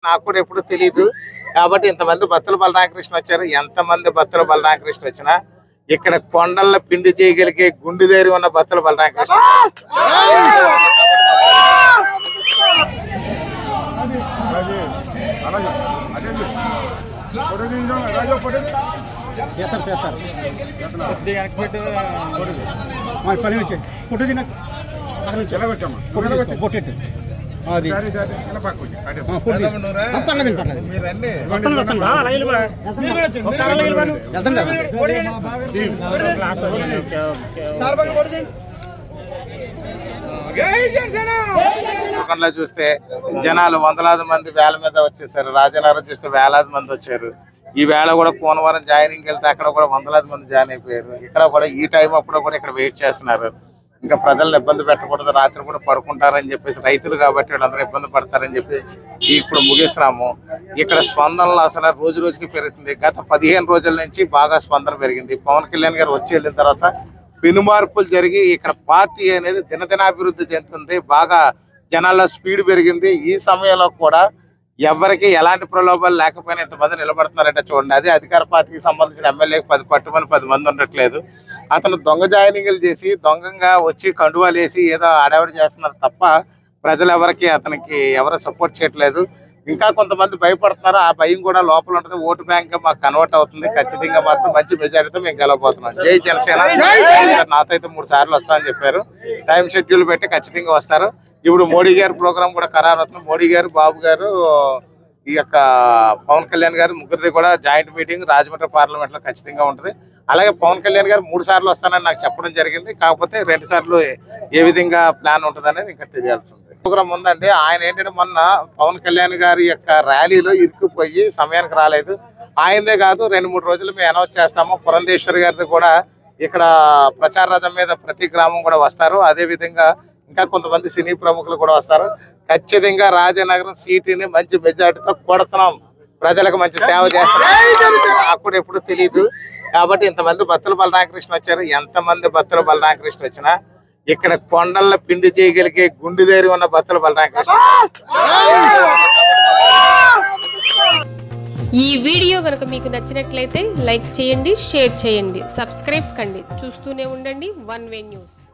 నాకు కూడా ఎప్పుడు తెలియదు. కాబట్టి ఇంతమంది భక్తులు బలరామకృష్ణ వచ్చారు. ఎంతమంది భక్తులు బలరామకృష్ణ వచ్చినా ఇక్కడ కొండల్లో పిండి చేయగలిగే గుండె ధైర్యం ఉన్న భక్తులు బలరామకృష్ణ. చూస్తే జనాలు వందలాది మంది వేల మీద వచ్చేసారు. రాజనగరం చూస్తే వేలాది మంది వచ్చారు. ఈ వేళ కూడా కోనవరం జాయినింగ్ వెళ్తే అక్కడ కూడా వందలాది మంది జాయిన్ అయిపోయారు. ఇక్కడ కూడా ఈ టైం అప్పుడు కూడా ఇక్కడ వెయిట్ చేస్తున్నారు. ఇంకా ప్రజలను ఇబ్బంది పెట్టకూడదు, రాత్రి కూడా పడుకుంటారని చెప్పేసి రైతులు కాబట్టి వీళ్ళందరూ ఇబ్బంది పడతారని చెప్పి ఇప్పుడు ముగిస్తున్నాము. ఇక్కడ స్పందనలు అసలు రోజు రోజుకి పెరుగుతుంది. గత 15 రోజుల నుంచి బాగా స్పందన పెరిగింది. పవన్ కళ్యాణ్ గారు వచ్చి వెళ్ళిన తర్వాత పెనుమార్పులు జరిగి ఇక్కడ పార్టీ అనేది దినదినాభివృద్ధి చెందుతుంది. బాగా జనాల్లో స్పీడ్ పెరిగింది. ఈ సమయంలో కూడా ఎవరికి ఎలాంటి ప్రలోభాలు లేకపోయినా ఇంతమంది నిలబడుతున్నారంటే చూడండి. అది అధికార పార్టీకి సంబంధించిన ఎమ్మెల్యేకి 10 మంది ఉండట్లేదు. అతను దొంగ జాయినింగ్లు చేసి దొంగగా వచ్చి కండువాలు వేసి ఏదో ఆడవిడ చేస్తున్నారు తప్ప ప్రజలు అతనికి ఎవరు సపోర్ట్ చేయట్లేదు. ఇంకా కొంతమంది భయపడుతున్నారు. ఆ భయం కూడా లోపల ఉంటుంది. ఓటు బ్యాంక్ గా మాకు కన్వర్ట్ అవుతుంది. ఖచ్చితంగా మాత్రం మంచి మెజారిటీతో మేము గెలవబోతున్నాం. జై జనసేన. నాతో అయితే 3 సార్లు వస్తామని చెప్పారు. టైం షెడ్యూల్ పెట్టి ఖచ్చితంగా వస్తారు. ఇప్పుడు మోడీ గారి ప్రోగ్రామ్ కూడా ఖరారు అవుతుంది. మోడీ గారు, బాబు గారు, ఈ యొక్క పవన్ కళ్యాణ్ గారు ముగ్గురిది కూడా జాయింట్ మీటింగ్ రాజమండ్రి పార్లమెంట్ లో ఖచ్చితంగా ఉంటుంది. అలాగే పవన్ కళ్యాణ్ గారు 3 సార్లు వస్తానని నాకు చెప్పడం జరిగింది. కాకపోతే 2 సార్లు ఏ విధంగా ప్లాన్ ఉంటుంది అనేది ఇంకా తెలియాల్సి ఉంది. ప్రోగ్రామ్ ఉందండి. ఆయన ఏంటంటే మొన్న పవన్ కళ్యాణ్ గారి యొక్క ర్యాలీలో ఇరుక్కుపోయి సమయానికి రాలేదు. ఆయనదే కాదు 2-3 రోజులు మేము అనౌన్స్ చేస్తాము. పురంధేశ్వరి గారిది కూడా ఇక్కడ ప్రచార రథం మీద ప్రతి గ్రామం కూడా వస్తారు. అదే విధంగా ఇంకా కొంతమంది సినీ ప్రముఖులు కూడా వస్తారు. ఖచ్చితంగా రాజనగరం సీటుని మంచి మెజార్టీతో కొడుతున్నాం. ప్రజలకు మంచి సేవ చేస్తున్నాం. నాకు కూడా ఎప్పుడు తెలియదు. కాబట్టి ఇంతమంది భక్తులు బలరామకృష్ణ వచ్చారు. ఎంతమంది భక్తులు బలరామకృష్ణ వచ్చినా ఇక్కడ కొండల్లో పిండి చేయగలిగే గుండె ధైర్యం ఉన్న భక్తులు బలరామకృష్ణ. ఈ వీడియో కనుక మీకు నచ్చినట్లయితే లైక్ చేయండి, షేర్ చేయండి, సబ్స్క్రైబ్ కండి. చూస్తూనే ఉండండి వన్ వే న్యూస్.